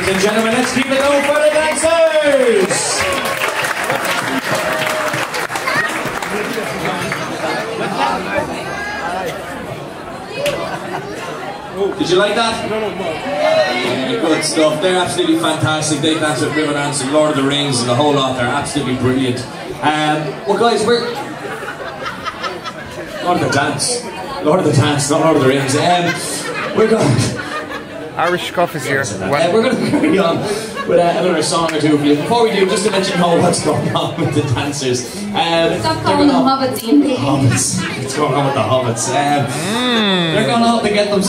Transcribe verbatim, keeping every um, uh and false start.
Ladies and gentlemen, let's keep it going for the dancers! Did you like that? Yeah, good stuff. They're absolutely fantastic. They dance with River Dance and Lord of the Rings and the whole lot. They're absolutely brilliant. Um, well, guys, we're Lord of the Dance. Lord of the Dance, not Lord of the Rings. Um, we're going. Irish Scuff is here. Uh, we're going to carry on with uh, another song or two for you. Before we do, just to let you know what's going on with the dancers. Um, Stop calling them hobbits, Ian. Hobbits. What's going on with the hobbits? Um, mm. They're going to have to get them.